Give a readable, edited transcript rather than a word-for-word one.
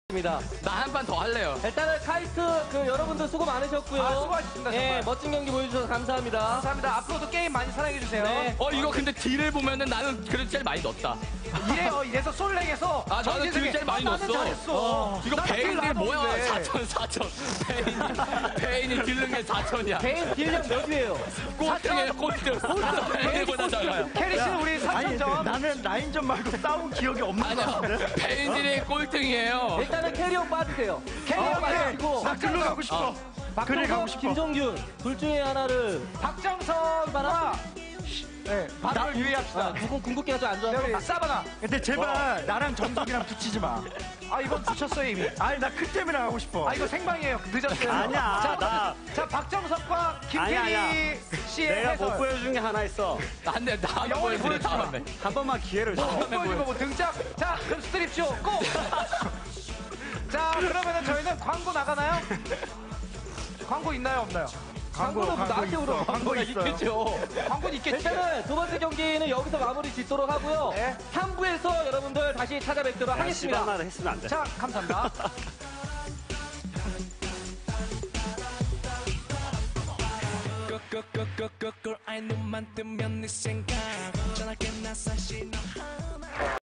나 한 판 더 할래요. 일단은 카이스트 여러분들 수고 많으셨고요. 수고하셨습니다. 예, 정말. 멋진 경기 보여주셔서 감사합니다. 감사합니다. 앞으로도 게임 많이 사랑해주세요. 네. 이거 근데 딜을 보면은 나는 그래도 제일 많이 넣었다. 이래서 솔랭에서 아, 나는 딜 제일 많이 나는 넣었어. 잘했어. 이거 난 딜 베인이 뭐야? 나눴는데. 4천. 베인이 딜른 게 4천이야. 개인 딜량 몇이에요? 꼴등이에요, 꼴등. 베인보다 잘가요. 캐리 씨는 우리 3점점. 나는 라인전 말고 싸운 기억이 없는 것 아니요, 같은데? 베인들이 꼴등이에요. 일단은 캐리어 빠지세요. 캐리어 빠지시고 나 글로 가고 싶어. 글을 가고 박정석, 싶어. 김종균 둘 중에 하나를 박정선과 네, 바닥을 유의합시다. 누군 궁극기가 좀 안 좋아서 여기 사바나. 근데 제발 나랑 정석이랑 붙이지 마. 아 이건 붙였어요 이미. 아니 나 크템이랑 하고 싶어. 아 이거 생방이에요. 늦었어요. 아니야, 자 박정석과 김캐리 아니야. 씨의 내가 해설. 못 보여준 게 하나 있어. 안돼, 나 영원히 보여주래, 보여주지 마. 다음에. 한 번만 기회를 줘. 못 보여주고 뭐 등장. 자 그럼 스트립쇼 고. 자 그러면은 저희는 광고 나가나요? 광고 있나요 없나요? 광고는 나한테 물어. 광고 있어요. 있겠죠. 광고는 있겠지. 일단은 두 번째 경기는 여기서 마무리 짓도록 하고요. 네. 3부에서 여러분들 다시 찾아뵙도록 하겠습니다. 하나 했으면 안 돼. 자 감사합니다. 꿀꿀꿀꿀꿀 아이 눈만 뜨면 네 생각 전화기 나서 신호